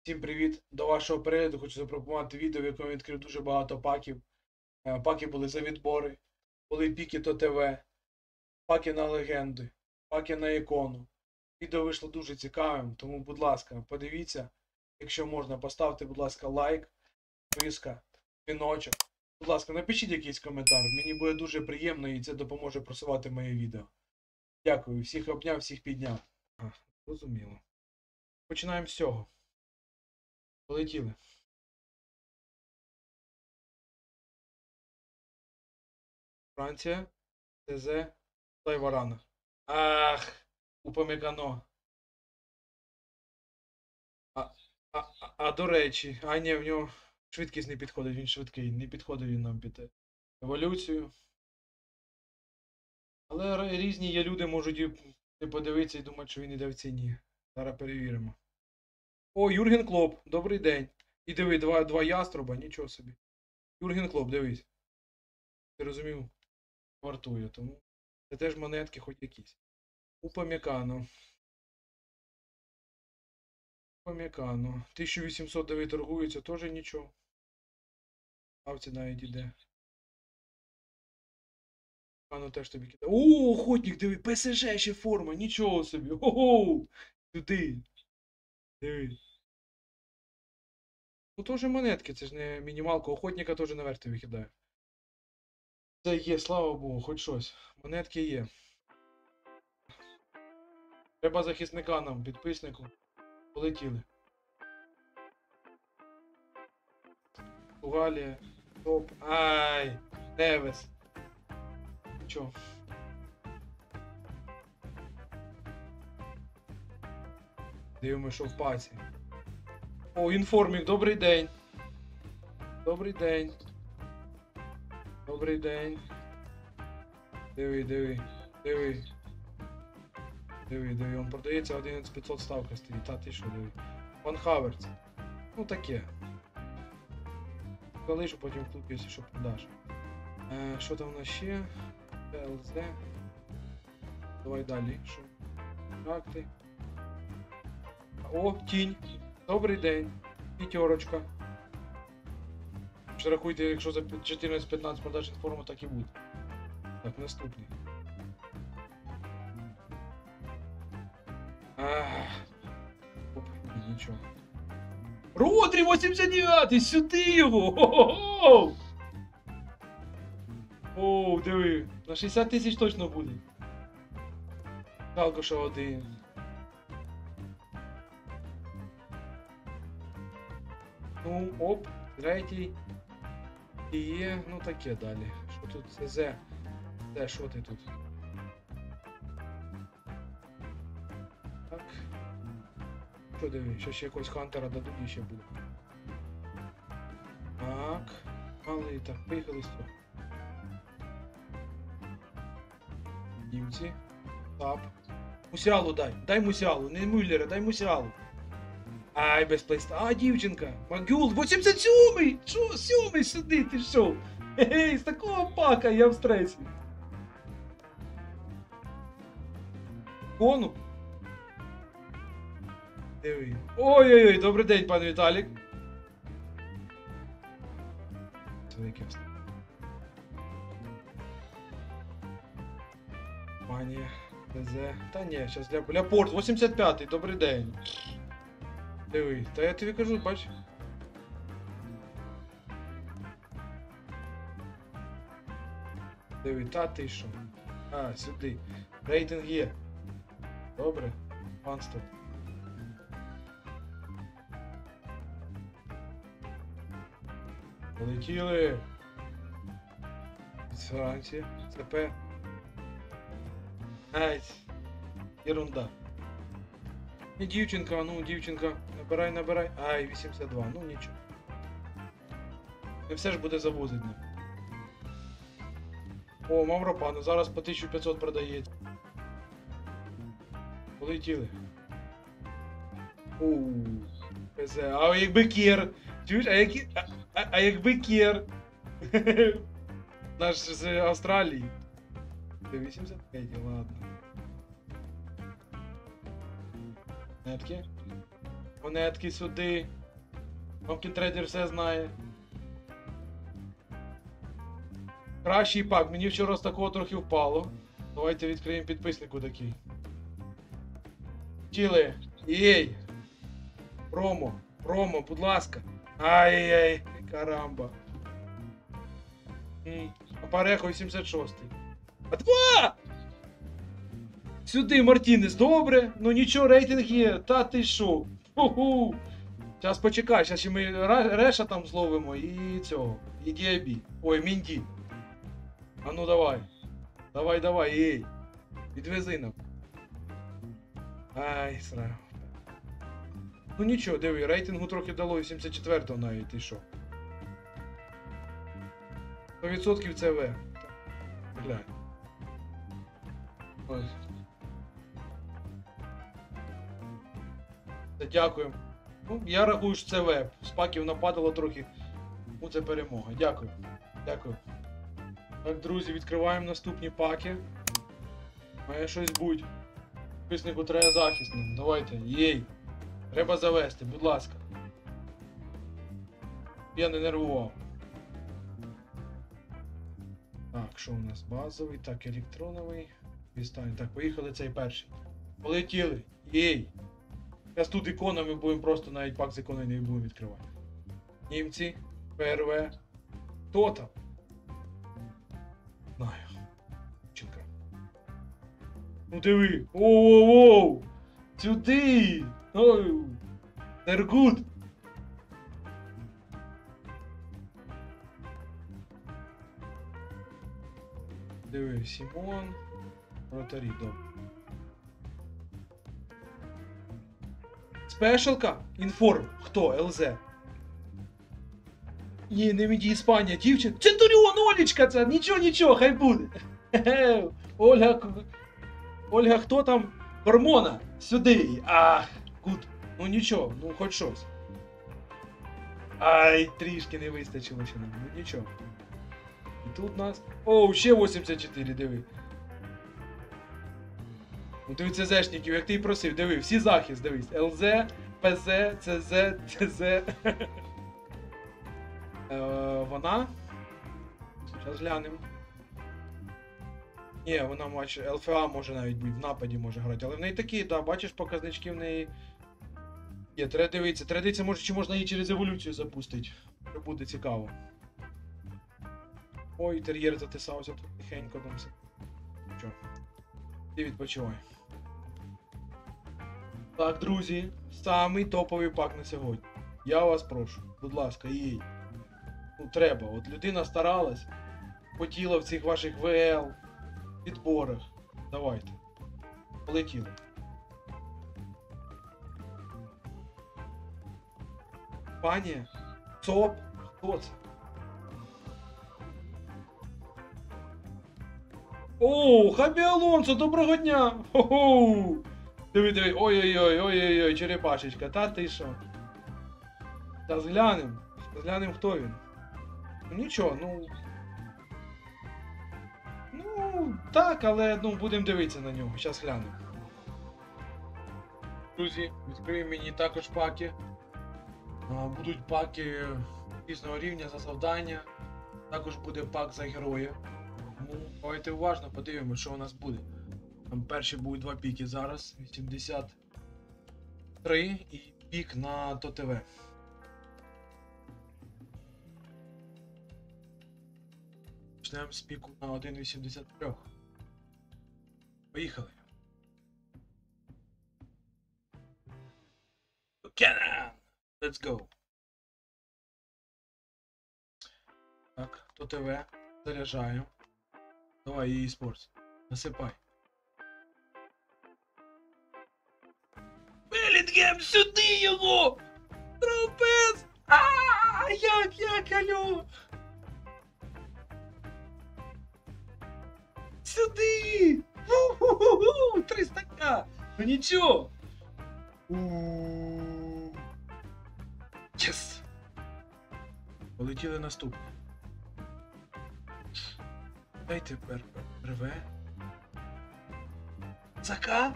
Всім привіт! До вашого перегляду хочу запропонувати відео, в якому я відкрив дуже багато паків. Паки були за відбори, були піки то ТВ, паки на легенди, паки на ікону. Відео вийшло дуже цікавим, тому, будь ласка, подивіться. Якщо можна, поставте, будь ласка, лайк, підписка, дзвіночок. Будь ласка, напишіть якийсь коментар. Мені буде дуже приємно і це допоможе просувати моє відео. Дякую, всіх обняв, всіх підняв. Зрозуміло. Починаємо з цього. Полетіли. Франція, ТЗ, Тайварана. Ах, Упамекано. До речі, ні, в нього швидкість не підходить, він швидкий, не підходить він нам під еволюцію. Але різні є люди, можуть і подивитися і думати, що він іде в ціні. Зараз перевіримо. О, Юрген Клоп, добрий день. І диви, два яструба, нічого собі. Юрген Клоп, дивись. Ти розумів? Вартує, тому це теж монетки хоч якісь. Упамекано. Упамекано. 1809 торгується, теж нічого. Авці навіть іде. Упамекано теж тобі кидає. О, охотник, диви, ПСЖ ще форма, нічого собі. Ого! Туди. Диви. Ну теж монетки, це ж не мінімалка, охотника теж на верти викидає. Це є, слава Богу, хоч щось. Монетки є. Треба захисника нам, підписнику. Полетіли. Португалія. Топ. Ай! Невес. Чо? Дивимося, що в паці. О, інформік, добрий день. Добрий день. Добрий день. Диви, диви, диви. Диви, диви, він продається 11500 ставка стоїть. Та ти що, диви. Ван Хаверц. Ну таке. Залишу потім в клуб, якщо що продаш. Що там у нас ще? ЛЗ. Давай далі. Що? Акти. О, тінь. Добрий день. П'ятерочка. Що рахуйте, якщо за 14-15 продаж інформу, так і буде. Так, наступний. Оп, нічого. Родрі 89-й, сюди його! Хо-хо-хо! Оу, диви, на 60 тисяч точно буде. Калкоша один. Ну, оп, третій. І є, ну таке далі. Що тут ЦЗ? Де, що ти тут? Так. Що диви, що ще якогось хантера дадуть і ще буде. Так. Але так, поїхали з цього. Німці. Тап. Мусіалу дай. Дай Мусіалу, не Мюллера, дай Мусіалу. Ай, без плейста. Дівчинка. Магюл, 87-й! Що, 7-й сюди, ти що? Гей, з такого пака я в стресі. Кону? Диви. Ой-ой-ой, добрий день, пан Віталік. Це якимось. Манія. ТЗ. Та ні, зараз Ляпорт, 85-й, добрий день. Диви, та я тобі кажу, бач. Диви, та ти що? Сюди. Рейтинг є. Добре. Панстоп. Полетіли. З Франції. ЦП. Ерунда. І дівчинка, ну дівчинка, набирай, набирай. 82, ну нічого. Не все ж буде завозити. О, Мавропану, зараз по 1500 продається. Полетіли. ПЗ, а якби Кер. Чуєш, а якби Кер. Наш з Австралії. 85, ладно. Монетки. Монетки сюди. Pumpkin Trader все знає. Кращий пак. Мені вчора з такого трохи впало. Давайте відкриємо підписнику такий. Тіли. Єй! Промо, будь ласка. Ай-яй, карамба. Апарехо 86. А 2! Сюди, Мартінес, добре. Ну нічого, рейтинг є. Та ти шо? Ху-ху. Зараз почекай, зараз ще ми Реша там зловимо і цього. І Діабі. Ой, Мінді. А ну давай. Давай, ей. Відвези нам. Ай, срав. Ну нічого, диви, рейтингу трохи дало 84-го навіть, ти що? 100% це В. Глянь. Ось. Дякую. Ну, я рахую, що це В. З паків нападало трохи. Ну, це перемога. Дякую. Так, друзі, відкриваємо наступні паки. Має щось будь. Підписнику треба захисно. Давайте. Єй. Треба завести, будь ласка. Я не нервував. Так, що у нас? Базовий, так, електроновий. Відстань. Так, поїхали цей перший. Полетіли. Єй. Зараз тут іконами будемо просто навіть пак з іконою не будемо відкривати. Німці. ПРВ. Хто там? Знаю. Чінка. Ну диви. Оу-оу-оу. Сюди. Ой. They're good. Диви, Сімон. Вратарі, добре. Спешалка? Інформ. Хто? ЛЗ. Ні, не міді Іспанія. Дівчина. Центуріон, Олечка це. Нічого, хай буде. Ольга, хто там? Гормона. Сюди. Ах, гуд. Ну нічого, ну хоч щось. Ай, трішки не вистачило ще нам. Ну нічого. І тут нас... Оу, ще 84, диви. Ну диви ЦЗшників, як ти і просив, диви, всі захист, дивись. ЛЗ, ПЗ, ЦЗ, ТЗ. Вона? Зараз глянемо. Ні, вона матч ЛФА може навіть бути, в нападі може грати. Але в неї такі, да, бачиш, показнички в неї... Є, треба дивитися, може, чи можна її через еволюцію запустити. Це буде цікаво. Ой, тер'єр затисався тут тихенько там все. Чо? Ти відпочивай. Так, друзі, самий топовий пак на сьогодні. Я вас прошу, будь ласка, їй. Ну треба, от людина старалась, хотіла в цих ваших ВЛ, підборах. Давайте. Полетіли. Пані, ЦОП, хто це? Оу, Хабі Алонсо, доброго дня! Хо-хо! Диви, ой-ой-ой, черепашечка, та ти що? Та зглянем, хто він. Ну нічого, ну, так, але, ну, будемо дивитися на нього, зараз глянемо. Друзі, відкриємо мені також паки. Будуть паки різного рівня за завдання. Також буде пак за героя. Тому давайте уважно подивимося, що у нас буде. Там перші будуть два піки зараз. 83 і пік на ТО-ТВ. Почнемо з піку на 1.83. Поїхали. Cannon! Let's go. Так, ТО-ТВ. Заряджаємо. Давай, її спорт. Насипай. Белінгем, сюди його! Тропез! Ааа, як, алло! Сюди! 300к! Ну нічого! Єс! Полетіли наступні. Дайте РВ. Зака?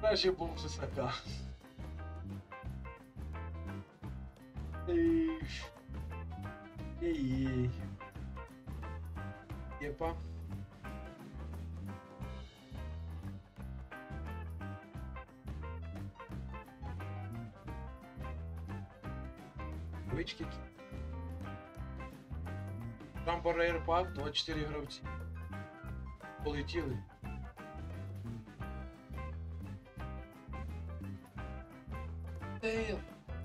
Краще був Сисака. Ей. Ей. Єпа. Вички. Трампа Rare Pack, 24 гравці. Полетіли. Тейл.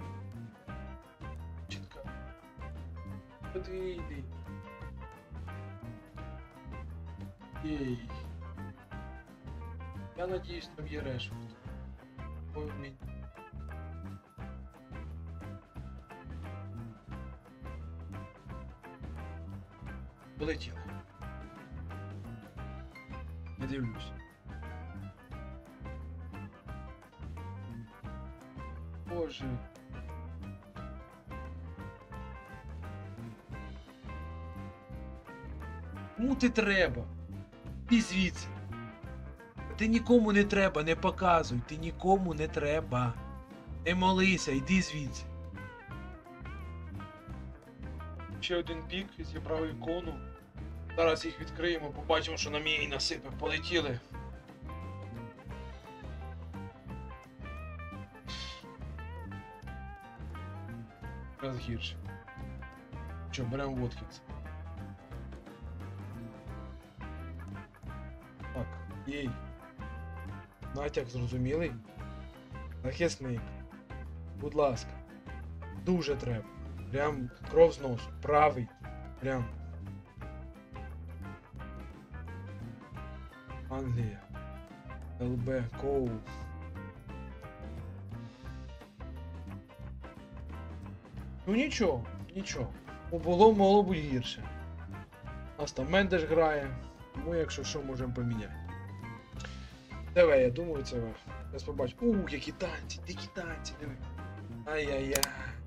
Чітка. Подвійний. Ей. Я надіюсь, там є Решфорд. Ой, блін. Полетіли. Не дивлюсь. Боже. Кому ти треба? Ти звідси. Ти нікому не треба, не показуй. Ти нікому не треба. Не молися, йди звідси. Ще один пік, зібрав ікону. Зараз їх відкриємо, побачимо, що на мій насипе. Полетіли. Раз гірше. Що, беремо Воткінс. Так, єй. Натяк зрозумілий? Захисник. Будь ласка. Дуже треба. Прям кров з носу. Правий. Прям. Англія. ЛБ. Коул. Ну нічого, нічого. Могло бути гірше. У нас там Мендеш грає. Тому якщо що, можемо поміняти. Давай, я думаю, це. Зараз побачу. Які танці, дикі танці, диви. Ай-яй-яй.